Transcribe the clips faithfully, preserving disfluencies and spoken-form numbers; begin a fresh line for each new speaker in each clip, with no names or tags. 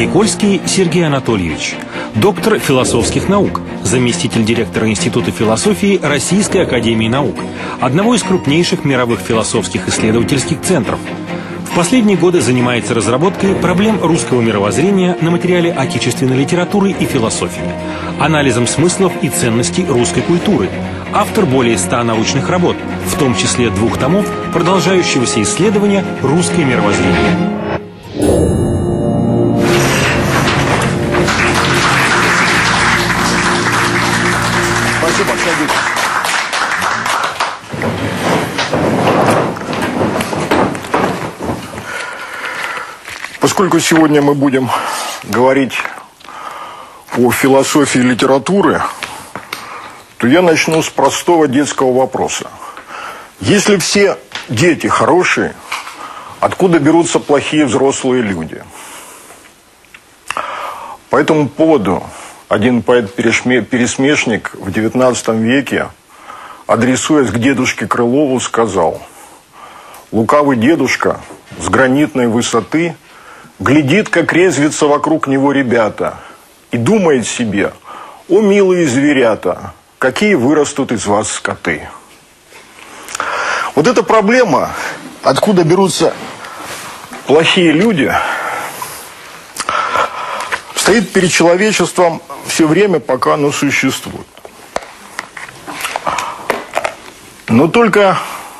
Никольский Сергей Анатольевич, доктор философских наук, заместитель директора Института философии Российской академии наук, одного из крупнейших мировых философских исследовательских центров. В последние годы занимается разработкой проблем русского мировоззрения на материале отечественной литературы и философии, анализом смыслов и ценностей русской культуры. Автор более ста научных работ, в том числе двух томов продолжающегося исследования «Русское мировоззрение».
Спасибо, садитесь. Поскольку сегодня мы будем говорить о философии литературы, то я начну с простого детского вопроса. Если все дети хорошие, откуда берутся плохие взрослые люди? По этому поводу один поэт-пересмешник в девятнадцатом веке, адресуясь к дедушке Крылову, сказал: «Лукавый дедушка с гранитной высоты глядит, как резвятся вокруг него ребята, и думает себе: о, милые зверята, какие вырастут из вас скоты». Вот эта проблема, откуда берутся плохие люди, стоит перед человечеством все время, пока оно существует. Но только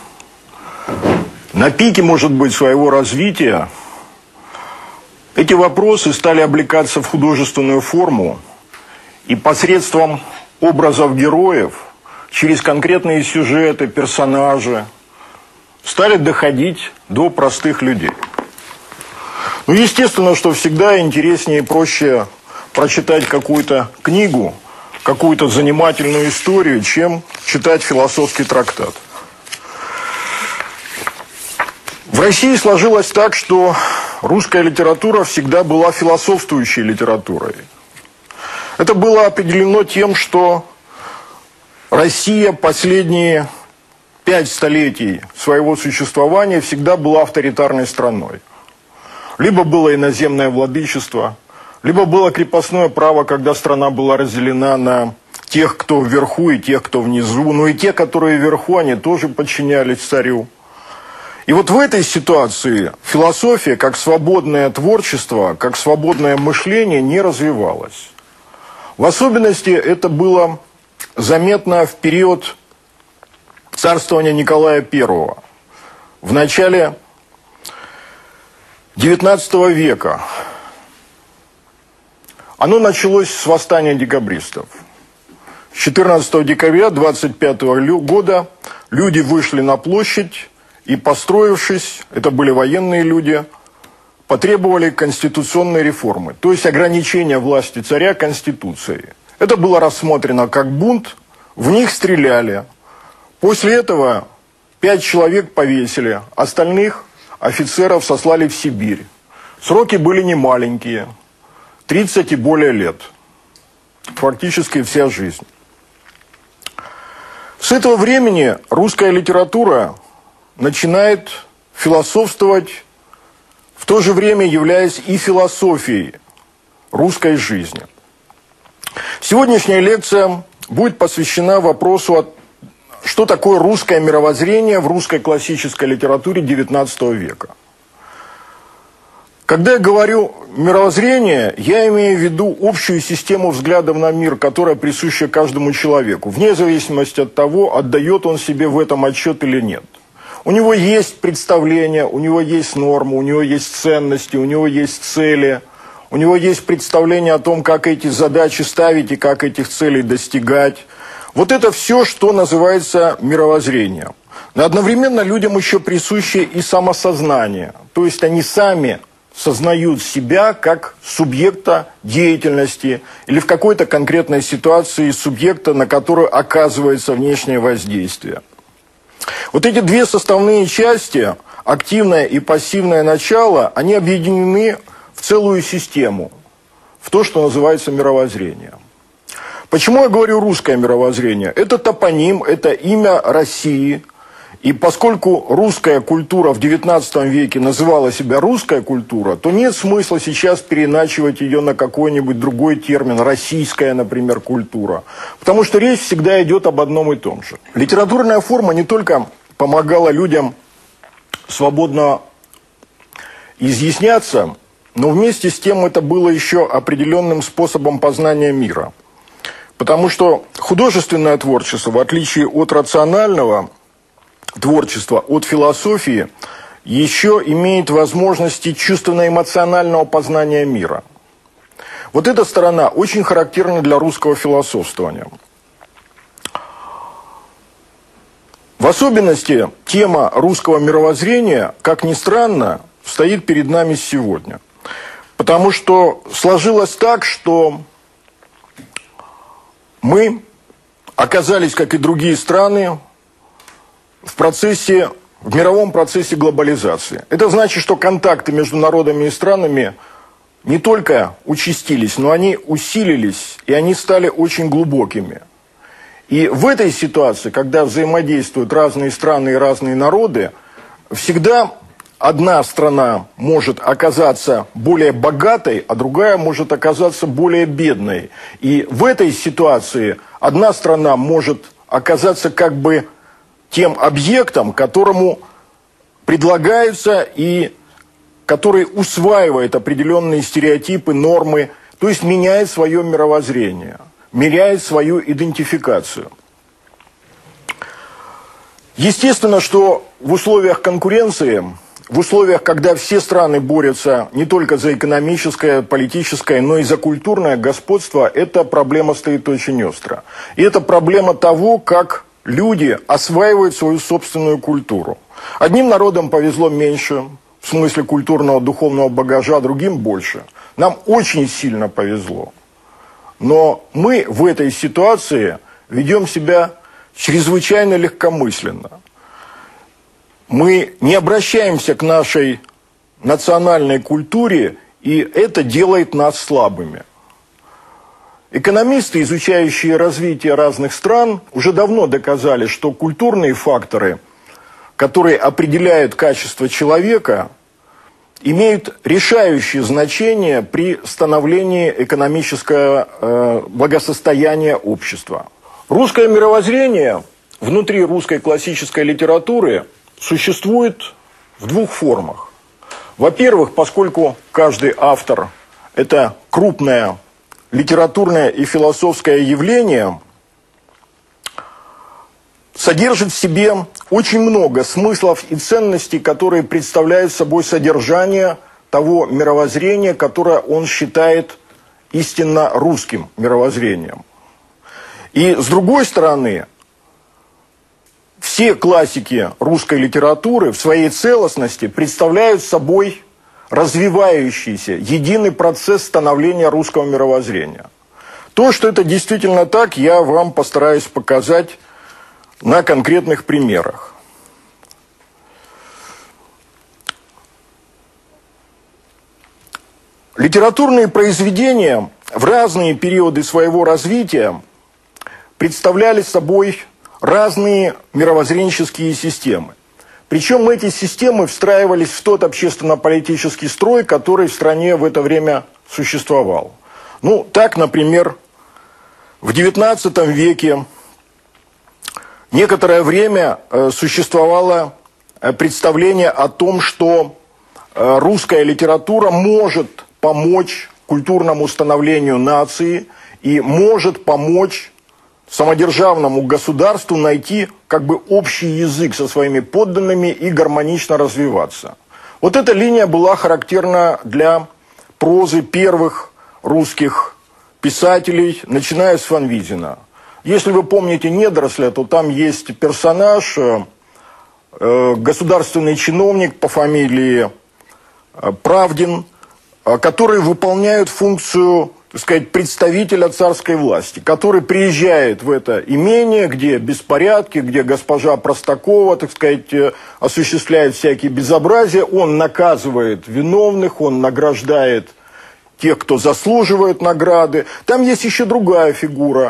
на пике, может быть, своего развития эти вопросы стали облекаться в художественную форму, и посредством образов героев, через конкретные сюжеты, персонажи, стали доходить до простых людей. Ну, естественно, что всегда интереснее и проще прочитать какую-то книгу, какую-то занимательную историю, чем читать философский трактат. В России сложилось так, что русская литература всегда была философствующей литературой. Это было определено тем, что Россия последние пять столетий своего существования всегда была авторитарной страной. Либо было иноземное владычество, либо было крепостное право, когда страна была разделена на тех, кто вверху, и тех, кто внизу. Но и те, которые вверху, они тоже подчинялись царю. И вот в этой ситуации философия, как свободное творчество, как свободное мышление, не развивалась. В особенности это было заметно в период царствования Николая Первого. В начале девятнадцатого века. Оно началось с восстания декабристов. четырнадцатого декабря двадцать пятого года люди вышли на площадь и, построившись, это были военные люди, потребовали конституционной реформы, то есть ограничения власти царя Конституцией. Это было рассмотрено как бунт, в них стреляли. После этого пять человек повесили, остальных офицеров сослали в Сибирь. Сроки были немаленькие, тридцать и более лет, фактически вся жизнь. С этого времени русская литература начинает философствовать, в то же время являясь и философией русской жизни. Сегодняшняя лекция будет посвящена вопросу, что такое русское мировоззрение в русской классической литературе девятнадцатого века. Когда я говорю мировоззрение, я имею в виду общую систему взглядов на мир, которая присуща каждому человеку, вне зависимости от того, отдает он себе в этом отчет или нет. У него есть представления, у него есть нормы, у него есть ценности, у него есть цели, у него есть представление о том, как эти задачи ставить и как этих целей достигать. Вот это все, что называется мировоззрением. Но одновременно людям еще присуще и самосознание. То есть они сами сознают себя как субъекта деятельности или в какой-то конкретной ситуации субъекта, на которую оказывается внешнее воздействие. Вот эти две составные части, активное и пассивное начало, они объединены в целую систему, в то, что называется мировоззрением. Почему я говорю русское мировоззрение? Это топоним, это имя России. И поскольку русская культура в девятнадцатом веке называла себя русская культура, то нет смысла сейчас переначивать ее на какой-нибудь другой термин, российская, например, культура. Потому что речь всегда идет об одном и том же. Литературная форма не только помогала людям свободно изъясняться, но вместе с тем это было еще определенным способом познания мира. Потому что художественное творчество, в отличие от рационального творчества, от философии, еще имеет возможности чувственно-эмоционального познания мира. Вот эта сторона очень характерна для русского философствования. В особенности тема русского мировоззрения, как ни странно, стоит перед нами сегодня. Потому что сложилось так, что мы оказались, как и другие страны, в процессе, в мировом процессе глобализации. Это значит, что контакты между народами и странами не только участились, но они усилились, и они стали очень глубокими. И в этой ситуации, когда взаимодействуют разные страны и разные народы, всегда одна страна может оказаться более богатой, а другая может оказаться более бедной. И в этой ситуации одна страна может оказаться как бы тем объектом, которому предлагается и который усваивает определенные стереотипы, нормы, то есть меняет свое мировоззрение, меняет свою идентификацию. Естественно, что в условиях конкуренции, в условиях, когда все страны борются не только за экономическое, политическое, но и за культурное господство, эта проблема стоит очень остро. И это проблема того, как люди осваивают свою собственную культуру. Одним народам повезло меньше, в смысле культурного, духовного багажа, другим больше. Нам очень сильно повезло. Но мы в этой ситуации ведем себя чрезвычайно легкомысленно. Мы не обращаемся к нашей национальной культуре, и это делает нас слабыми. Экономисты, изучающие развитие разных стран, уже давно доказали, что культурные факторы, которые определяют качество человека, имеют решающее значение при становлении экономического э, благосостояния общества. Русское мировоззрение внутри русской классической литературы существует в двух формах. Во-первых, поскольку каждый автор – это крупное литературное и философское явление, содержит в себе очень много смыслов и ценностей, которые представляют собой содержание того мировоззрения, которое он считает истинно русским мировоззрением. И с другой стороны, все классики русской литературы в своей целостности представляют собой развивающийся, единый процесс становления русского мировоззрения. То, что это действительно так, я вам постараюсь показать на конкретных примерах. Литературные произведения в разные периоды своего развития представляли собой разные мировоззренческие системы. Причем эти системы встраивались в тот общественно-политический строй, который в стране в это время существовал. Ну, так, например, в девятнадцатом веке некоторое время существовало представление о том, что русская литература может помочь культурному становлению нации и может помочь самодержавному государству найти как бы общий язык со своими подданными и гармонично развиваться. Вот эта линия была характерна для прозы первых русских писателей, начиная с Фанвизина. Если вы помните «Недоросля», то там есть персонаж, э, государственный чиновник по фамилии э, Правдин, э, который выполняет функцию, так сказать, представителя царской власти, который приезжает в это имение, где беспорядки, где госпожа Простакова, так сказать, осуществляет всякие безобразия, он наказывает виновных, он награждает тех, кто заслуживает награды. Там есть еще другая фигура.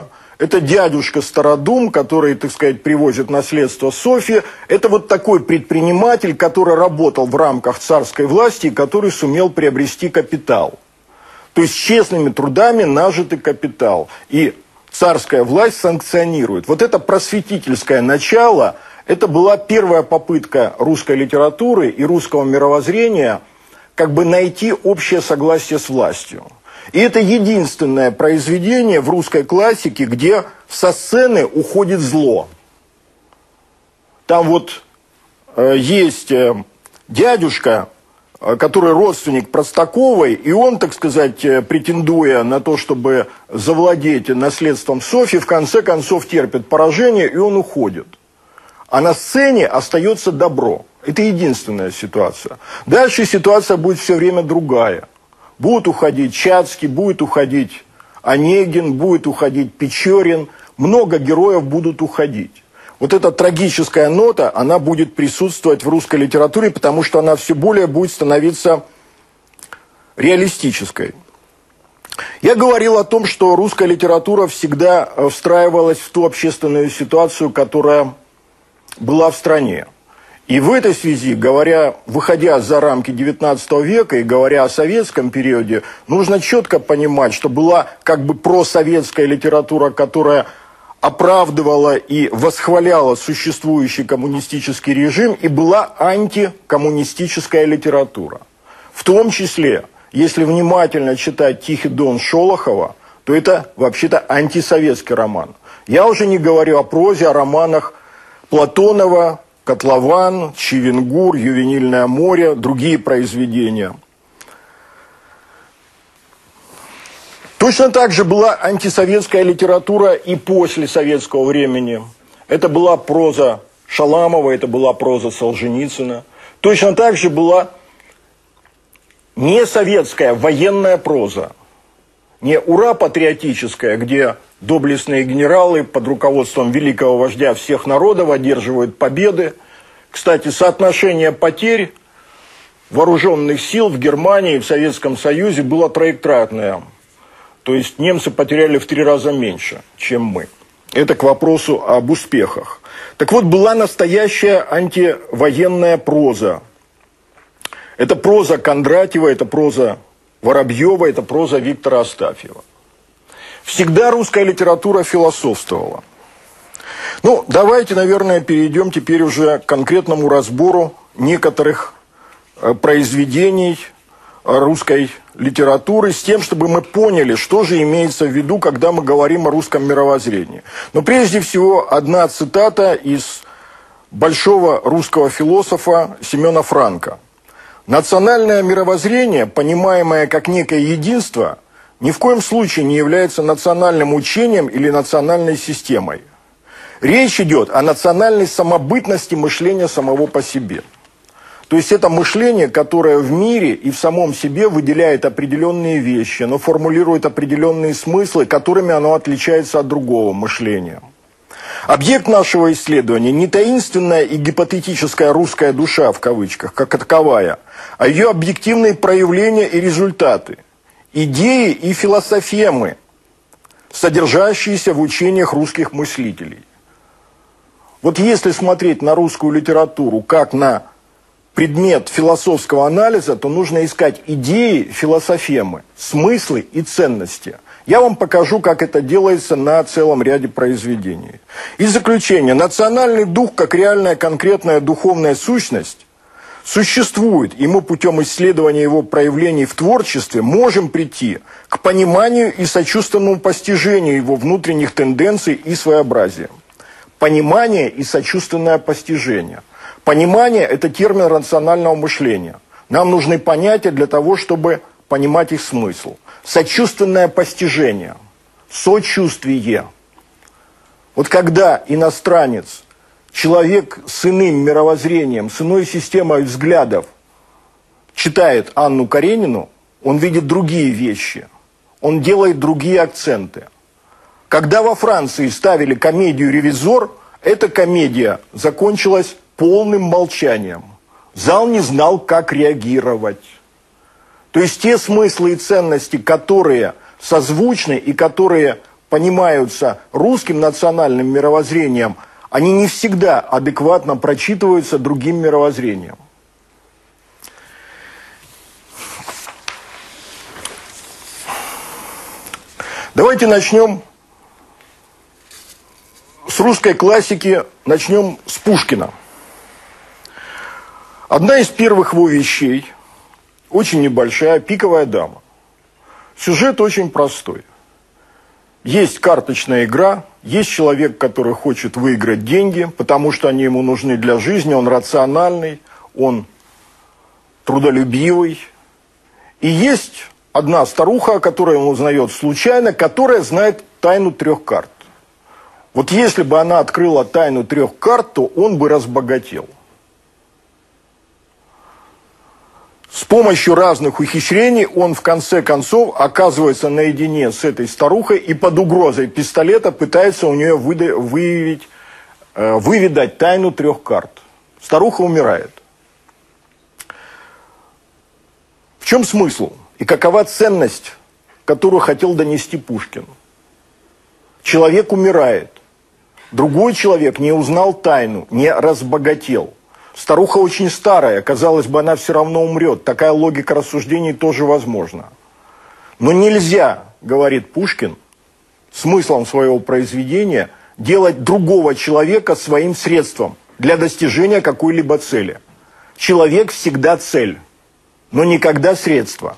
это дядюшка Стародум, который, так сказать, привозит наследство Софьи. Это вот такой предприниматель, который работал в рамках царской власти и который сумел приобрести капитал. То есть честными трудами нажитый капитал. И царская власть санкционирует. Вот это просветительское начало, это была первая попытка русской литературы и русского мировоззрения как бы найти общее согласие с властью. И это единственное произведение в русской классике, где со сцены уходит зло. Там вот э, есть э, дядюшка, э, который родственник Простаковой, и он, так сказать, э, претендуя на то, чтобы завладеть наследством Софьи, в конце концов терпит поражение, и он уходит. А на сцене остается добро. Это единственная ситуация. Дальше ситуация будет все время другая. Будет уходить Чацкий, будет уходить Онегин, будет уходить Печорин. Много героев будут уходить. Вот эта трагическая нота, она будет присутствовать в русской литературе, потому что она все более будет становиться реалистической. Я говорил о том, что русская литература всегда встраивалась в ту общественную ситуацию, которая была в стране. И в этой связи, говоря, выходя за рамки девятнадцатого века и говоря о советском периоде, нужно четко понимать, что была как бы просоветская литература, которая оправдывала и восхваляла существующий коммунистический режим, и была антикоммунистическая литература. В том числе, если внимательно читать «Тихий дон» Шолохова, то это вообще-то антисоветский роман. Я уже не говорю о прозе, о романах Платонова, «Котлован», «Чивенгур», «Ювенильное море», другие произведения. Точно так же была антисоветская литература и после советского времени. Это была проза Шаламова, это была проза Солженицына. Точно так же была несоветская военная проза. Не ура-патриотическая, где доблестные генералы под руководством великого вождя всех народов одерживают победы. Кстати, соотношение потерь вооруженных сил в Германии и в Советском Союзе было троекратное. То есть немцы потеряли в три раза меньше, чем мы. Это к вопросу об успехах. Так вот, была настоящая антивоенная проза. Это проза Кондратьева, это проза Воробьева, это проза Виктора Астафьева. Всегда русская литература философствовала. Ну, давайте, наверное, перейдем теперь уже к конкретному разбору некоторых э, произведений русской литературы, с тем, чтобы мы поняли, что же имеется в виду, когда мы говорим о русском мировоззрении. Но прежде всего, одна цитата из большого русского философа Семена Франка. «Национальное мировоззрение, понимаемое как некое единство, ни в коем случае не является национальным учением или национальной системой. Речь идет о национальной самобытности мышления самого по себе». То есть это мышление, которое в мире и в самом себе выделяет определенные вещи, но формулирует определенные смыслы, которыми оно отличается от другого мышления. Объект нашего исследования не таинственная и гипотетическая русская душа, в кавычках, как таковая, а ее объективные проявления и результаты, идеи и философемы, содержащиеся в учениях русских мыслителей. Вот если смотреть на русскую литературу как на предмет философского анализа, то нужно искать идеи, философемы, смыслы и ценности. Я вам покажу, как это делается на целом ряде произведений. И заключение. Национальный дух, как реальная конкретная духовная сущность, существует, и мы путем исследования его проявлений в творчестве можем прийти к пониманию и сочувственному постижению его внутренних тенденций и своеобразия. Понимание и сочувственное постижение. Понимание – это термин рационального мышления. Нам нужны понятия для того, чтобы понимать их смысл. Сочувственное постижение, сочувствие. Вот когда иностранец, человек с иным мировоззрением, с иной системой взглядов читает Анну Каренину, он видит другие вещи, он делает другие акценты. Когда во Франции ставили комедию «Ревизор», эта комедия закончилась полным молчанием. Зал не знал, как реагировать. То есть те смыслы и ценности, которые созвучны и которые понимаются русским национальным мировоззрением, они не всегда адекватно прочитываются другим мировоззрением. Давайте начнем с русской классики, начнем с Пушкина. Одна из первых его вещей, очень небольшая, «Пиковая дама». Сюжет очень простой. Есть карточная игра, есть человек, который хочет выиграть деньги, потому что они ему нужны для жизни, он рациональный, он трудолюбивый. И есть одна старуха, которую он узнает случайно, которая знает тайну трех карт. Вот если бы она открыла тайну трех карт, то он бы разбогател. С помощью разных ухищрений он в конце концов оказывается наедине с этой старухой и под угрозой пистолета пытается у нее выявить, э, выведать тайну трех карт. Старуха умирает. В чем смысл? И какова ценность, которую хотел донести Пушкин? Человек умирает. Другой человек не узнал тайну, не разбогател. Старуха очень старая, казалось бы, она все равно умрет. Такая логика рассуждений тоже возможна. Но нельзя, говорит Пушкин, смыслом своего произведения, делать другого человека своим средством для достижения какой-либо цели. Человек всегда цель, но никогда средство.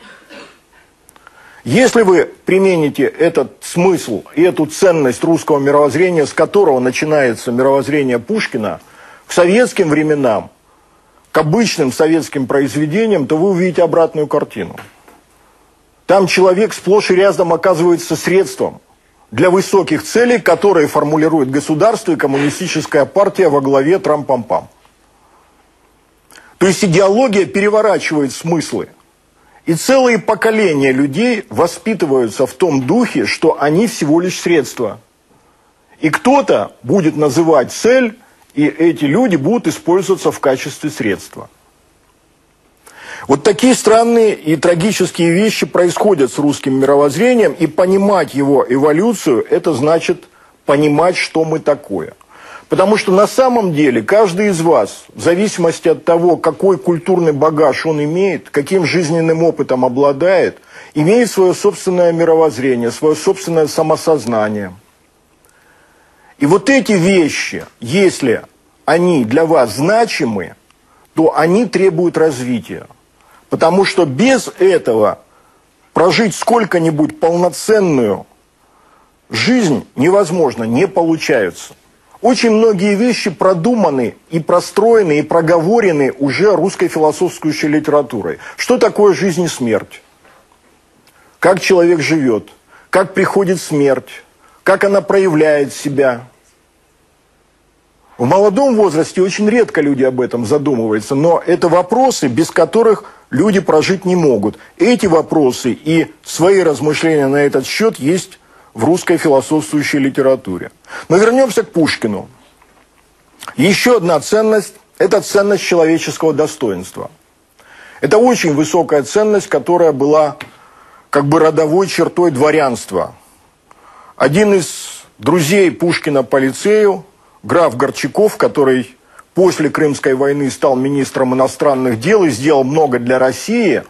Если вы примените этот смысл и эту ценность русского мировоззрения, с которого начинается мировоззрение Пушкина, к советским временам, к обычным советским произведениям, то вы увидите обратную картину. Там человек сплошь и рядом оказывается средством для высоких целей, которые формулирует государство и коммунистическая партия во главе трам-пам-пам. То есть идеология переворачивает смыслы. И целые поколения людей воспитываются в том духе, что они всего лишь средства. И кто-то будет называть цель, и эти люди будут использоваться в качестве средства. Вот такие странные и трагические вещи происходят с русским мировоззрением, и понимать его эволюцию – это значит понимать, что мы такое. Потому что на самом деле каждый из вас, в зависимости от того, какой культурный багаж он имеет, каким жизненным опытом обладает, имеет свое собственное мировоззрение, свое собственное самосознание. И вот эти вещи, если они для вас значимы, то они требуют развития. Потому что без этого прожить сколько-нибудь полноценную жизнь невозможно, не получается. Очень многие вещи продуманы и простроены, и проговорены уже русской философской литературой. Что такое жизнь и смерть? Как человек живет? Как приходит смерть? Как она проявляет себя? В молодом возрасте очень редко люди об этом задумываются, но это вопросы, без которых люди прожить не могут. Эти вопросы и свои размышления на этот счет есть в русской философствующей литературе. Но вернемся к Пушкину. Еще одна ценность – это ценность человеческого достоинства. Это очень высокая ценность, которая была как бы родовой чертой дворянства. Один из друзей Пушкина по лицею, граф Горчаков, который после Крымской войны стал министром иностранных дел и сделал много для России,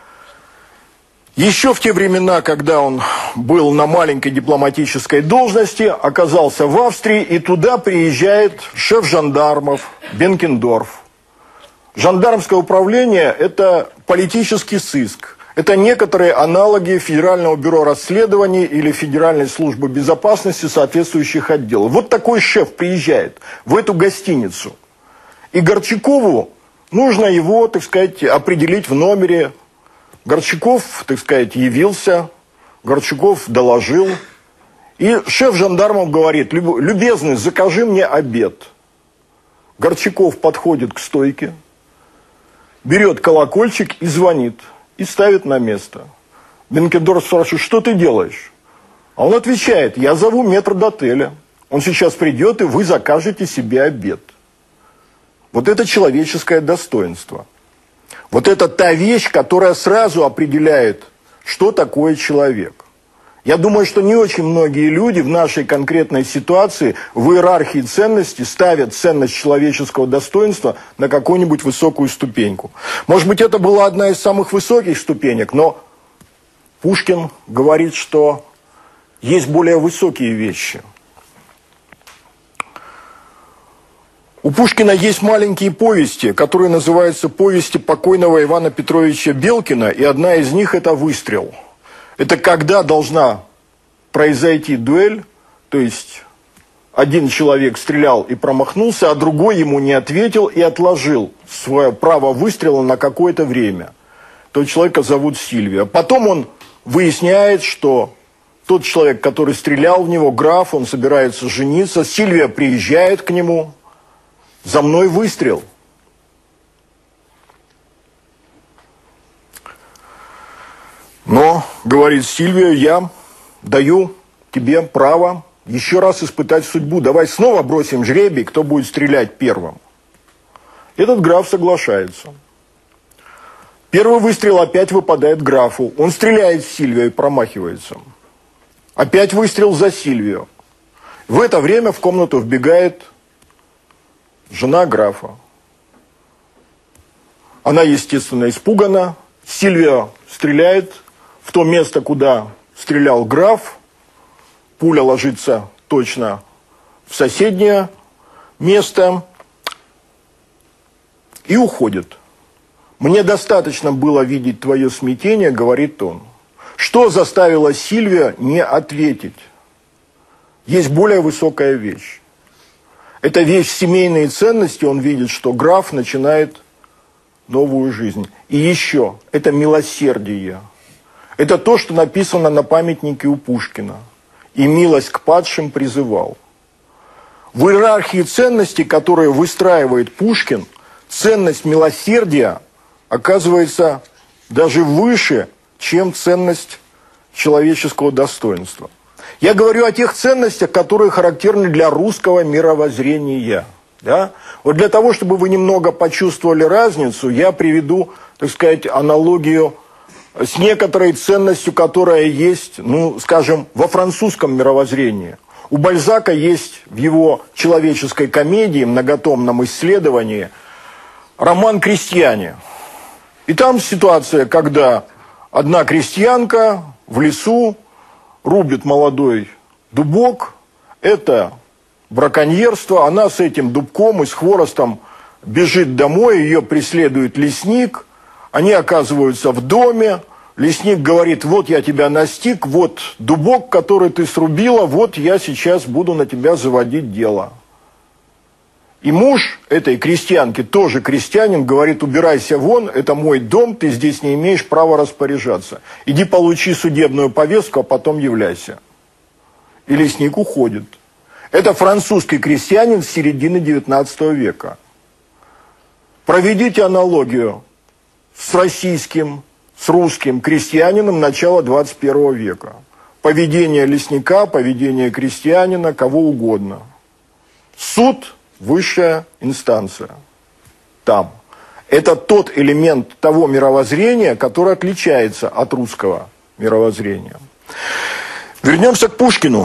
еще в те времена, когда он был на маленькой дипломатической должности, оказался в Австрии, и туда приезжает шеф жандармов Бенкендорф. Жандармское управление – это политический сыск. Это некоторые аналоги Федерального бюро расследований или Федеральной службы безопасности соответствующих отделов. Вот такой шеф приезжает в эту гостиницу. И Горчакову нужно его, так сказать, определить в номере. Горчаков, так сказать, явился, Горчаков доложил. И шеф жандармов говорит: любезный, закажи мне обед. Горчаков подходит к стойке, берет колокольчик и звонит. И ставит на место. Бенкендорф спрашивает: что ты делаешь? А он отвечает: я зову метрдотеля. Он сейчас придет, и вы закажете себе обед. Вот это человеческое достоинство. Вот это та вещь, которая сразу определяет, что такое человек. Я думаю, что не очень многие люди в нашей конкретной ситуации в иерархии ценностей ставят ценность человеческого достоинства на какую-нибудь высокую ступеньку. Может быть, это была одна из самых высоких ступенек, но Пушкин говорит, что есть более высокие вещи. У Пушкина есть маленькие повести, которые называются «Повести покойного Ивана Петровича Белкина», и одна из них – это «Выстрел». Это когда должна произойти дуэль, то есть один человек стрелял и промахнулся, а другой ему не ответил и отложил свое право выстрела на какое-то время. Того человека зовут Сильвия. Потом он выясняет, что тот человек, который стрелял в него, граф, он собирается жениться. Сильвия приезжает к нему. «За мной выстрел». Но, говорит Сильвия, я даю тебе право еще раз испытать судьбу. Давай снова бросим жребий, кто будет стрелять первым. Этот граф соглашается. Первый выстрел опять выпадает графу. Он стреляет в Сильвию и промахивается. Опять выстрел за Сильвию. В это время в комнату вбегает жена графа. Она, естественно, испугана. Сильвия стреляет в то место, куда стрелял граф. Пуля ложится точно в соседнее место и уходит. «Мне достаточно было видеть твое смятение», — говорит он. Что заставило Сильвия не ответить? Есть более высокая вещь. Это вещь семейные ценности. Он видит, что граф начинает новую жизнь. И еще, это милосердие. Это то, что написано на памятнике у Пушкина. «И милость к падшим призывал». В иерархии ценностей, которые выстраивает Пушкин, ценность милосердия оказывается даже выше, чем ценность человеческого достоинства. Я говорю о тех ценностях, которые характерны для русского мировоззрения. Да? Вот для того, чтобы вы немного почувствовали разницу, я приведу, так сказать, аналогию с некоторой ценностью, которая есть, ну, скажем, во французском мировоззрении. У Бальзака есть в его человеческой комедии, многотомном исследовании, роман «Крестьяне». И там ситуация, когда одна крестьянка в лесу рубит молодой дубок. Это браконьерство. Она с этим дубком и с хворостом бежит домой, ее преследует лесник. Они оказываются в доме. Лесник говорит: вот я тебя настиг, вот дубок, который ты срубила, вот я сейчас буду на тебя заводить дело. И муж этой крестьянки, тоже крестьянин, говорит: убирайся вон, это мой дом, ты здесь не имеешь права распоряжаться. Иди получи судебную повестку, а потом являйся. И лесник уходит. Это французский крестьянин с середины девятнадцатого века. Проведите аналогию с российским, с русским крестьянином начала двадцать первого века. Поведение лесника, поведение крестьянина, кого угодно. Суд – высшая инстанция. Там. Это тот элемент того мировоззрения, который отличается от русского мировоззрения. Вернемся к Пушкину.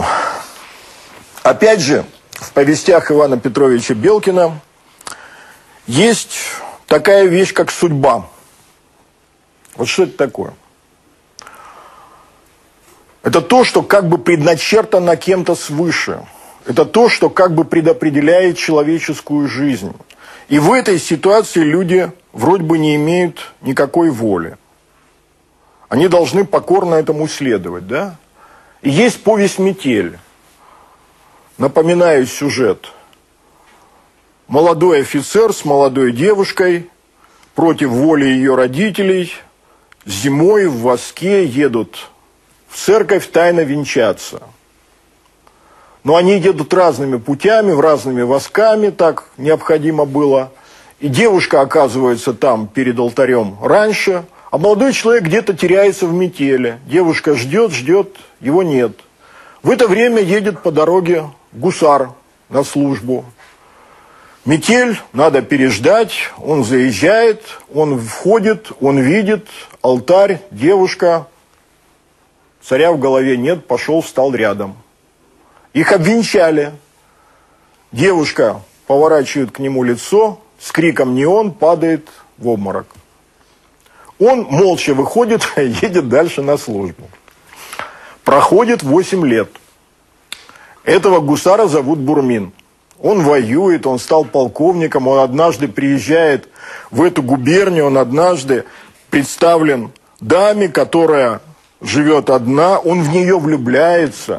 Опять же, в повестях Ивана Петровича Белкина есть такая вещь, как судьба. Вот что это такое? Это то, что как бы предначертано кем-то свыше. Это то, что как бы предопределяет человеческую жизнь. И в этой ситуации люди вроде бы не имеют никакой воли. Они должны покорно этому следовать, да? И есть повесть «Метель». Напоминаю сюжет. Молодой офицер с молодой девушкой против воли ее родителей зимой в воске едут в церковь тайно венчаться. Но они едут разными путями, в разными восками, так необходимо было. И девушка оказывается там перед алтарем раньше, а молодой человек где-то теряется в метели. Девушка ждет, ждет, его нет. В это время едет по дороге гусар на службу. Метель, надо переждать, он заезжает, он входит, он видит алтарь, девушка, Царя в голове нет, пошел, встал рядом. Их обвенчали. Девушка поворачивает к нему лицо, с криком «не он!» падает в обморок. Он молча выходит и едет дальше на службу. Проходит восемь лет. Этого гусара зовут Бурмин. Он воюет, он стал полковником, он однажды приезжает в эту губернию, он однажды представлен даме, которая живет одна, он в нее влюбляется.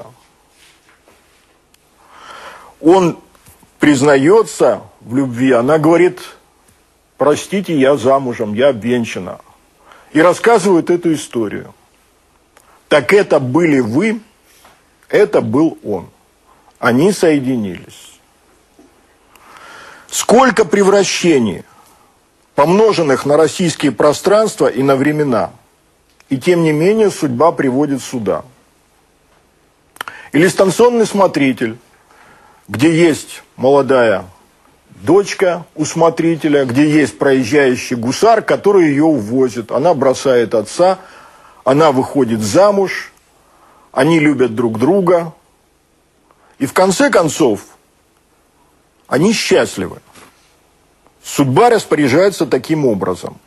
Он признается в любви, она говорит: простите, я замужем, я обвенчана. И рассказывает эту историю. Так это были вы, это был он. Они соединились. Сколько превращений, помноженных на российские пространства и на времена. И тем не менее судьба приводит сюда. Или станционный смотритель, где есть молодая дочка у смотрителя, где есть проезжающий гусар, который ее увозит. Она бросает отца, она выходит замуж, они любят друг друга. И в конце концов, они счастливы. Судьба распоряжается таким образом.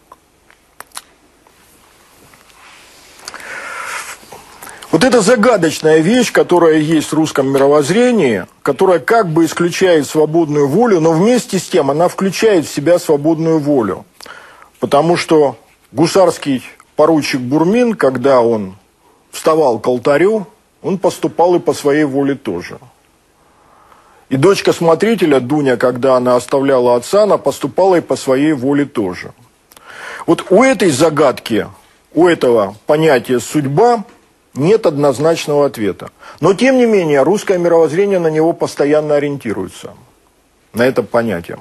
Вот эта загадочная вещь, которая есть в русском мировоззрении, которая как бы исключает свободную волю, но вместе с тем она включает в себя свободную волю. Потому что гусарский поручик Бурмин, когда он вставал к алтарю, он поступал и по своей воле тоже. И дочка смотрителя, Дуня, когда она оставляла отца, она поступала и по своей воле тоже. Вот у этой загадки, у этого понятия «судьба» нет однозначного ответа. Но, тем не менее, русское мировоззрение на него постоянно ориентируется, на это понятие.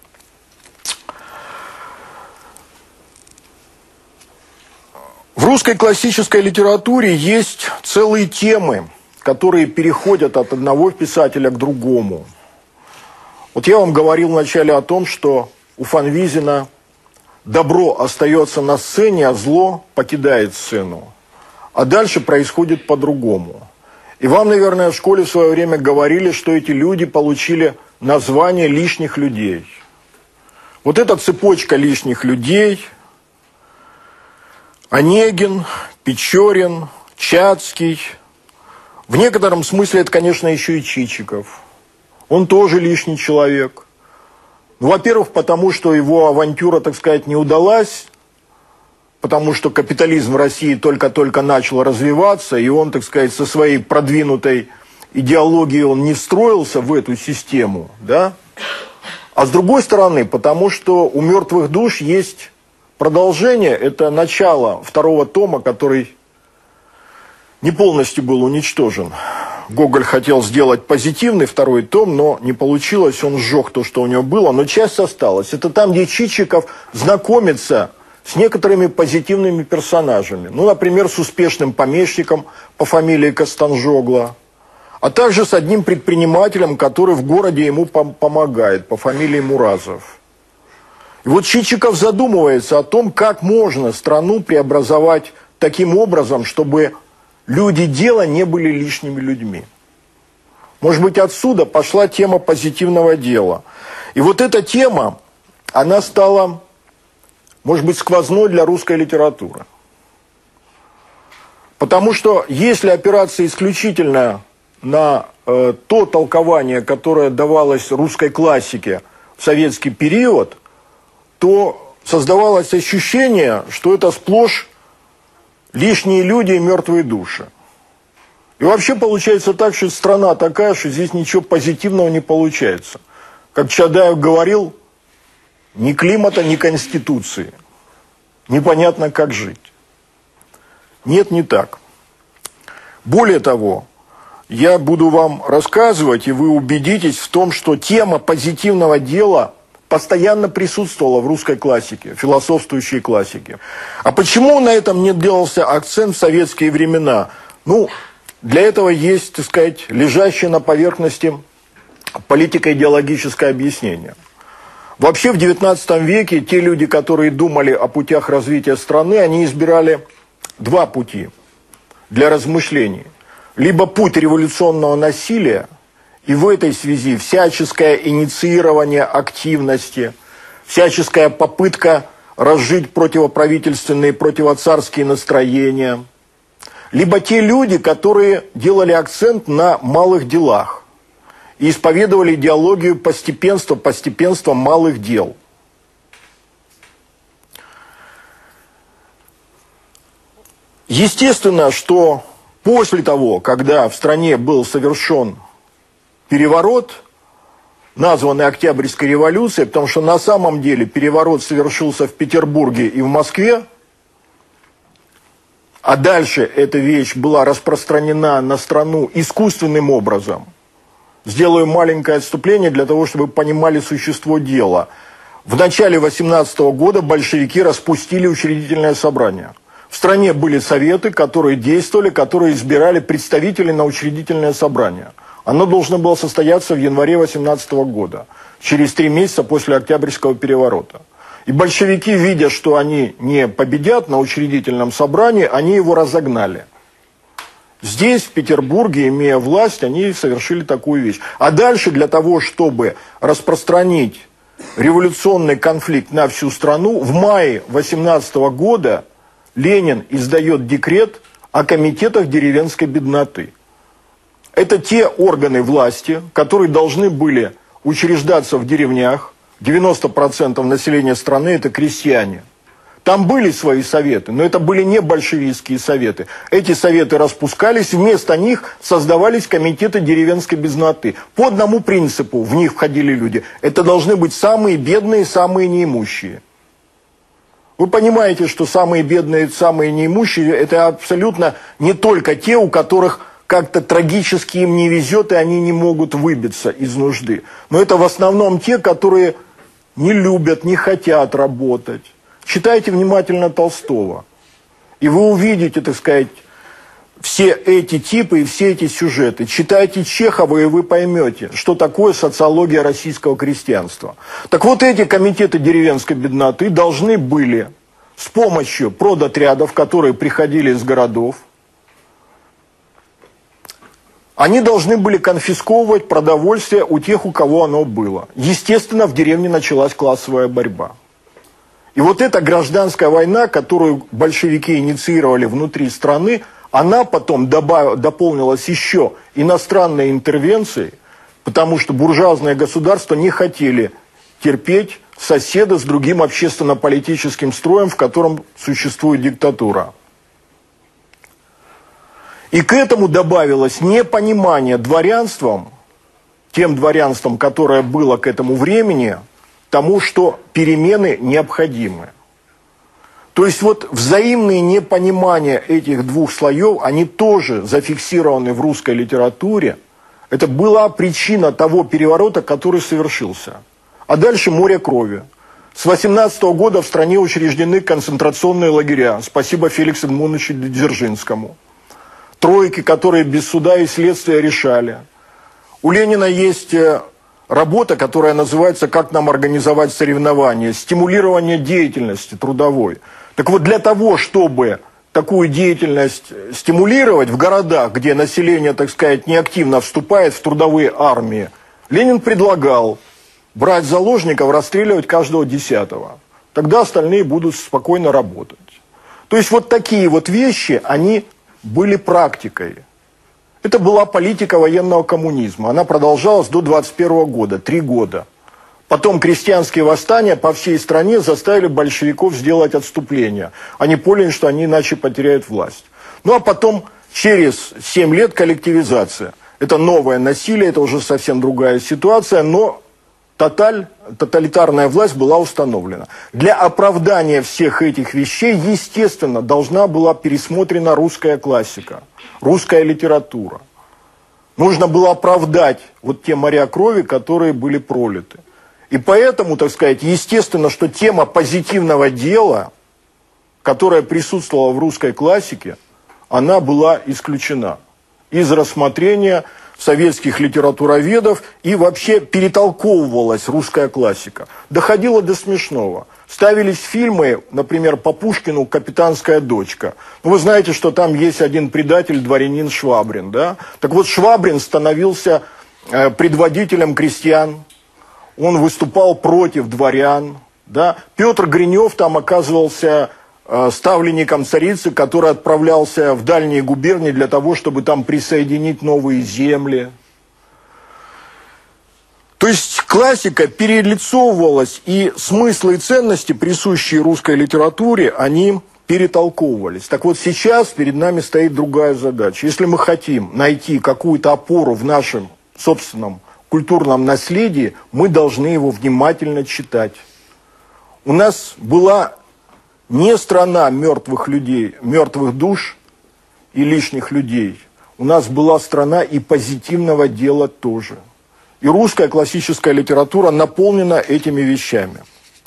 В русской классической литературе есть целые темы, которые переходят от одного писателя к другому. Вот я вам говорил вначале о том, что у Фанвизина добро остается на сцене, а зло покидает сцену. А дальше происходит по-другому. И вам, наверное, в школе в свое время говорили, что эти люди получили название лишних людей. Вот эта цепочка лишних людей: Онегин, Печорин, Чацкий. В некотором смысле это, конечно, еще и Чичиков. Он тоже лишний человек. Ну, во-первых, потому что его авантюра, так сказать, не удалась, потому что капитализм в России только-только начал развиваться, и он, так сказать, со своей продвинутой идеологией он не встроился в эту систему, да? А с другой стороны, потому что у «Мертвых душ» есть продолжение, это начало второго тома, который не полностью был уничтожен. Гоголь хотел сделать позитивный второй том, но не получилось, он сжег то, что у него было, но часть осталась. Это там, где Чичиков знакомится с некоторыми позитивными персонажами. Ну, например, с успешным помещиком по фамилии Костанжогла, а также с одним предпринимателем, который в городе ему пом- помогает, по фамилии Муразов. И вот Чичиков задумывается о том, как можно страну преобразовать таким образом, чтобы люди дела не были лишними людьми. Может быть, отсюда пошла тема позитивного дела. И вот эта тема, она стала, может быть, сквозной для русской литературы. Потому что если опираться исключительно на э, то толкование, которое давалось русской классике в советский период, то создавалось ощущение, что это сплошь лишние люди и мертвые души. И вообще получается так, что страна такая, что здесь ничего позитивного не получается. Как Чадаев говорил, ни климата, ни конституции. Непонятно, как жить. Нет, не так. Более того, я буду вам рассказывать, и вы убедитесь в том, что тема позитивного дела постоянно присутствовала в русской классике, философствующей классике. А почему на этом не делался акцент в советские времена? Ну, для этого есть, так сказать, лежащее на поверхности политико-идеологическое объяснение. Вообще в девятнадцатом веке те люди, которые думали о путях развития страны, они избирали два пути. для размышлений. Либо путь революционного насилия, и в этой связи всяческое инициирование активности, всяческая попытка разжить противоправительственные, противоцарские настроения, либо те люди, которые делали акцент на малых делах и исповедовали идеологию постепенства, постепенства малых дел. Естественно, что после того, когда в стране был совершен переворот, названный Октябрьской революцией, потому что на самом деле переворот совершился в Петербурге и в Москве, а дальше эта вещь была распространена на страну искусственным образом. Сделаю маленькое отступление для того, чтобы вы понимали существо дела. В начале восемнадцатого года большевики распустили учредительное собрание. В стране были советы, которые действовали, которые избирали представителей на учредительное собрание. Оно должно было состояться в январе восемнадцатого года, через три месяца после Октябрьского переворота. И большевики, видя, что они не победят на учредительном собрании, они его разогнали. Здесь, в Петербурге, имея власть, они совершили такую вещь. А дальше, для того, чтобы распространить революционный конфликт на всю страну, в мае восемнадцатого года Ленин издает декрет о комитетах деревенской бедноты. Это те органы власти, которые должны были учреждаться в деревнях. девяносто процентов населения страны – это крестьяне. Там были свои советы, но это были не большевистские советы. Эти советы распускались, вместо них создавались комитеты деревенской бедноты. По одному принципу в них входили люди. Это должны быть самые бедные, самые неимущие. Вы понимаете, что самые бедные, самые неимущие – это абсолютно не только те, у которых как-то трагически им не везет, и они не могут выбиться из нужды. Но это в основном те, которые не любят, не хотят работать. Читайте внимательно Толстого, и вы увидите, так сказать, все эти типы и все эти сюжеты. Читайте Чехова, и вы поймете, что такое социология российского крестьянства. Так вот, эти комитеты деревенской бедноты должны были с помощью продотрядов, которые приходили из городов, они должны были конфисковывать продовольствие у тех, у кого оно было. Естественно, в деревне началась классовая борьба. И вот эта гражданская война, которую большевики инициировали внутри страны, она потом добав... дополнилась еще иностранной интервенцией, потому что буржуазные государства не хотели терпеть соседа с другим общественно-политическим строем, в котором существует диктатура. И к этому добавилось непонимание дворянством, тем дворянством, которое было к этому времени, тому, что перемены необходимы. То есть вот взаимные непонимания этих двух слоев, они тоже зафиксированы в русской литературе. Это была причина того переворота, который совершился. А дальше море крови. С восемнадцатого года в стране учреждены концентрационные лагеря. Спасибо Феликсу Эдмундовичу Дзержинскому. Тройки, которые без суда и следствия решали. У Ленина есть работа, которая называется «Как нам организовать соревнования», стимулирование деятельности трудовой. Так вот, для того, чтобы такую деятельность стимулировать в городах, где население, так сказать, неактивно вступает в трудовые армии, Ленин предлагал брать заложников, расстреливать каждого десятого. Тогда остальные будут спокойно работать. То есть вот такие вот вещи, они были практикой. Это была политика военного коммунизма. Она продолжалась до двадцать первого года, три года. Потом крестьянские восстания по всей стране заставили большевиков сделать отступление. Они поняли, что они иначе потеряют власть. Ну а потом, через семь лет, коллективизация. Это новое насилие, это уже совсем другая ситуация, но тоталь, тоталитарная власть была установлена. Для оправдания всех этих вещей, естественно, должна была пересмотрена русская классика, русская литература. Нужно было оправдать вот те моря крови, которые были пролиты. И поэтому, так сказать, естественно, что тема позитивного дела, которая присутствовала в русской классике, она была исключена из рассмотрения советских литературоведов, и вообще перетолковывалась русская классика. Доходило до смешного. Ставились фильмы, например, по Пушкину «Капитанская дочка». Ну, вы знаете, что там есть один предатель, дворянин Швабрин, да? Так вот, Швабрин становился э, предводителем крестьян, он выступал против дворян, да? Петр Гринев там оказывался э, ставленником царицы, который отправлялся в дальние губернии для того, чтобы там присоединить новые земли. То есть классика перелицовывалась, и смыслы и ценности, присущие русской литературе, они перетолковывались. Так вот сейчас перед нами стоит другая задача. Если мы хотим найти какую-то опору в нашем собственном культурном наследии, мы должны его внимательно читать. У нас была не страна мертвых людей, мертвых душ и лишних людей. У нас была страна и позитивного дела тоже. И русская классическая литература наполнена этими вещами.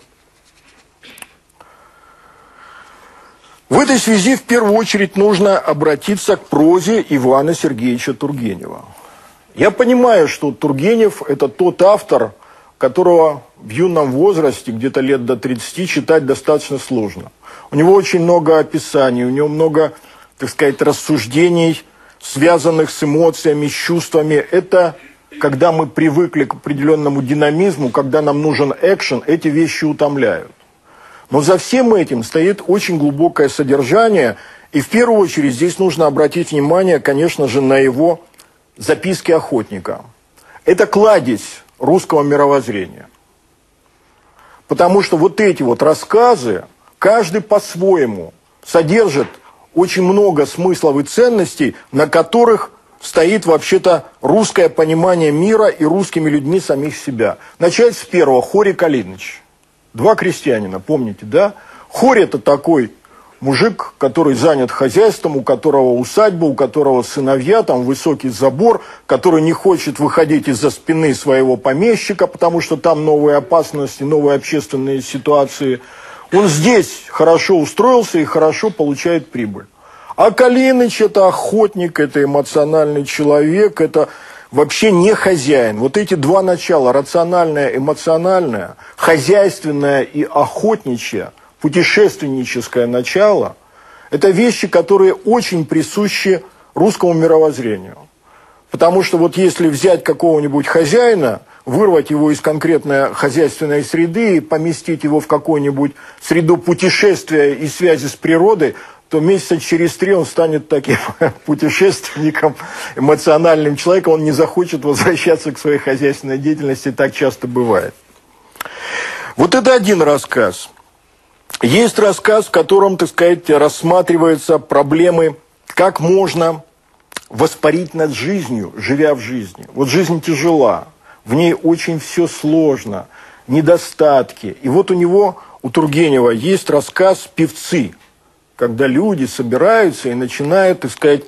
В этой связи в первую очередь нужно обратиться к прозе Ивана Сергеевича Тургенева. Я понимаю, что Тургенев – это тот автор, которого в юном возрасте, где-то лет до тридцати, читать достаточно сложно. У него очень много описаний, у него много, так сказать, рассуждений, связанных с эмоциями, с чувствами. Это когда мы привыкли к определенному динамизму, когда нам нужен экшен, эти вещи утомляют. Но за всем этим стоит очень глубокое содержание, и в первую очередь здесь нужно обратить внимание, конечно же, на его записки охотника. Это кладезь русского мировоззрения. Потому что вот эти вот рассказы, каждый по-своему, содержит очень много смыслов и ценностей, на которых стоит вообще-то русское понимание мира и русскими людьми самих себя. Начать с первого. Хорий Калиныч. Два крестьянина, помните, да? Хорий – это такой мужик, который занят хозяйством, у которого усадьба, у которого сыновья, там высокий забор, который не хочет выходить из-за спины своего помещика, потому что там новые опасности, новые общественные ситуации. Он здесь хорошо устроился и хорошо получает прибыль. А Калиныч – это охотник, это эмоциональный человек, это вообще не хозяин. Вот эти два начала, рациональное, эмоциональное, хозяйственное и охотничье, путешественническое начало, это вещи, которые очень присущи русскому мировоззрению. Потому что вот если взять какого-нибудь хозяина, вырвать его из конкретной хозяйственной среды и поместить его в какую-нибудь среду путешествия и связи с природой, то месяца через три он станет таким путешественником, эмоциональным человеком, он не захочет возвращаться к своей хозяйственной деятельности, так часто бывает. Вот это один рассказ. Есть рассказ, в котором, так сказать, рассматриваются проблемы, как можно воспарить над жизнью, живя в жизни. Вот жизнь тяжела, в ней очень все сложно, недостатки. И вот у него, у Тургенева, есть рассказ «Певцы», когда люди собираются и начинают, так сказать,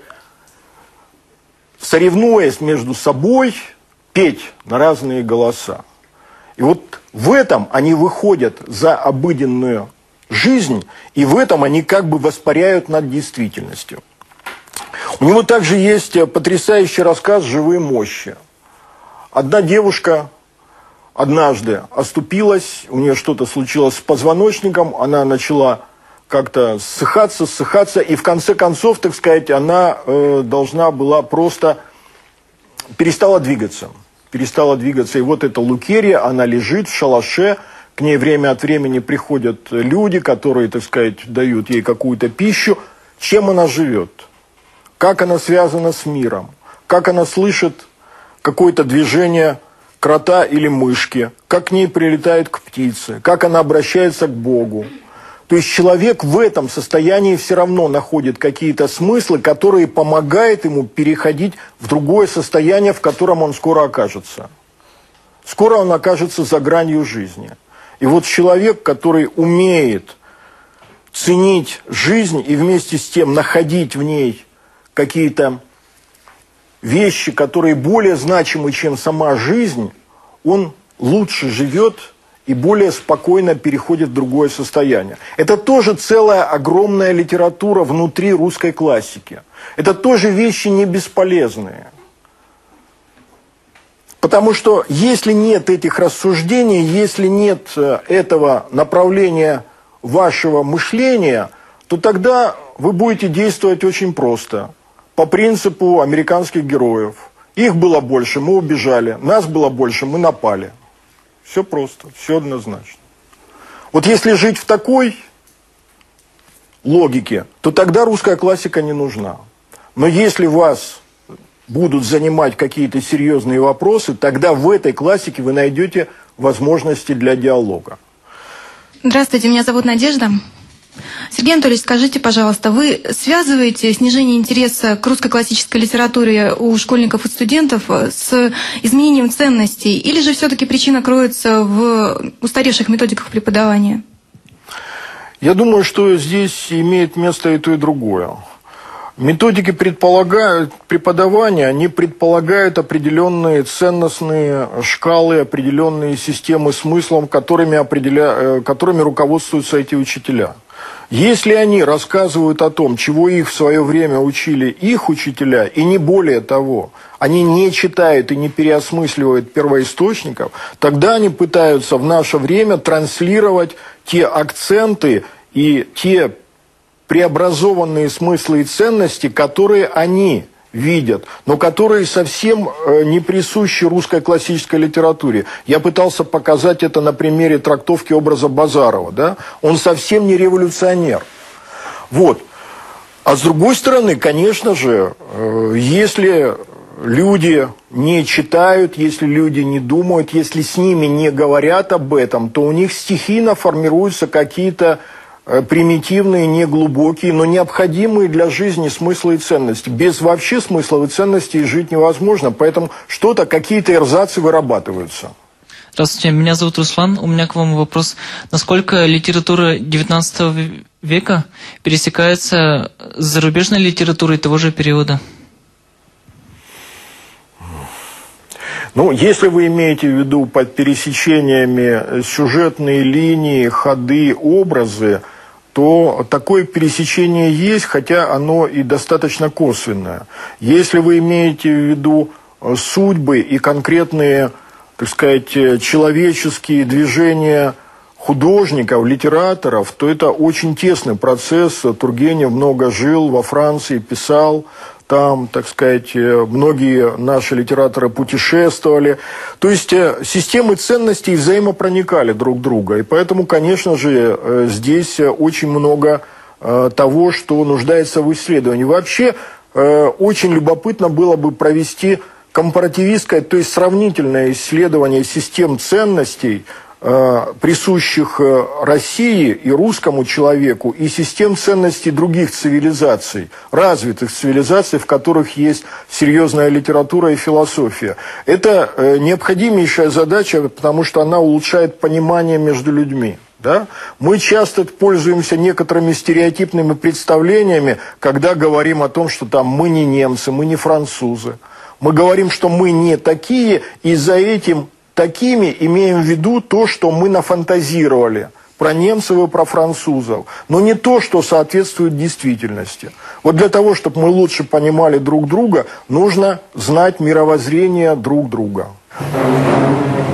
соревнуясь между собой, петь на разные голоса. И вот в этом они выходят за обыденную жизнь, и в этом они как бы воспаряют над действительностью. У него также есть потрясающий рассказ «Живые мощи». Одна девушка однажды оступилась, у нее что-то случилось с позвоночником, она начала как-то ссыхаться, ссыхаться, и в конце концов, так сказать, она э, должна была просто перестала двигаться. Перестала двигаться. И вот эта Лукерья, она лежит в шалаше, к ней время от времени приходят люди, которые, так сказать, дают ей какую-то пищу. Чем она живет? Как она связана с миром? Как она слышит какое-то движение крота или мышки? Как к ней прилетают к птице? Как она обращается к Богу? То есть человек в этом состоянии все равно находит какие-то смыслы, которые помогают ему переходить в другое состояние, в котором он скоро окажется. Скоро он окажется за гранью жизни. И вот человек, который умеет ценить жизнь и вместе с тем находить в ней какие-то вещи, которые более значимы, чем сама жизнь, он лучше живет и более спокойно переходит в другое состояние. Это тоже целая огромная литература внутри русской классики. Это тоже вещи не бесполезные. Потому что если нет этих рассуждений, если нет этого направления вашего мышления, то тогда вы будете действовать очень просто. По принципу американских героев. Их было больше, мы убежали. Нас было больше, мы напали. Все просто, все однозначно. Вот если жить в такой логике, то тогда русская классика не нужна. Но если вас будут занимать какие-то серьезные вопросы, тогда в этой классике вы найдете возможности для диалога.
Здравствуйте, меня зовут Надежда. Сергей Анатольевич, скажите, пожалуйста, вы связываете снижение интереса к русской классической литературе у школьников и студентов с изменением ценностей? Или же все-таки причина кроется в устаревших методиках преподавания?
Я думаю, что здесь имеет место и то, и другое. Методики предполагают, преподавания, они предполагают определенные ценностные шкалы, определенные системы смыслом, которыми, определя... которыми руководствуются эти учителя. Если они рассказывают о том, чего их в свое время учили их учителя, и не более того, они не читают и не переосмысливают первоисточников, тогда они пытаются в наше время транслировать те акценты и те преобразованные смыслы и ценности, которые они видят, но которые совсем не присущи русской классической литературе. Я пытался показать это на примере трактовки образа Базарова. Да? Он совсем не революционер. Вот. А с другой стороны, конечно же, если люди не читают, если люди не думают, если с ними не говорят об этом, то у них стихийно формируются какие-то примитивные, неглубокие, но необходимые для жизни смыслы и ценности. Без вообще смыслов и ценностей жить невозможно, поэтому что-то, какие-то эрзацы вырабатываются.
Здравствуйте, меня зовут Руслан. У меня к вам вопрос. Насколько литература девятнадцатого века пересекается с зарубежной литературой того же периода?
Ну, если вы имеете в виду под пересечениями сюжетные линии, ходы, образы, то такое пересечение есть, хотя оно и достаточно косвенное. Если вы имеете в виду судьбы и конкретные, так сказать, человеческие движения художников, литераторов, то это очень тесный процесс. Тургенев много жил во Франции, писал. Там, так сказать, многие наши литераторы путешествовали. То есть системы ценностей взаимопроникали друг в друга. И поэтому, конечно же, здесь очень много того, что нуждается в исследовании. Вообще, очень любопытно было бы провести компаративистское, то есть сравнительное исследование систем ценностей, присущих России и русскому человеку, и систем ценностей других цивилизаций, развитых цивилизаций, в которых есть серьезная литература и философия. Это необходимейшая задача, потому что она улучшает понимание между людьми. Да? Мы часто пользуемся некоторыми стереотипными представлениями, когда говорим о том, что там мы не немцы, мы не французы. Мы говорим, что мы не такие, и за этим такими имеем в виду то, что мы нафантазировали про немцев и про французов, но не то, что соответствует действительности. Вот для того, чтобы мы лучше понимали друг друга, нужно знать мировоззрение друг друга.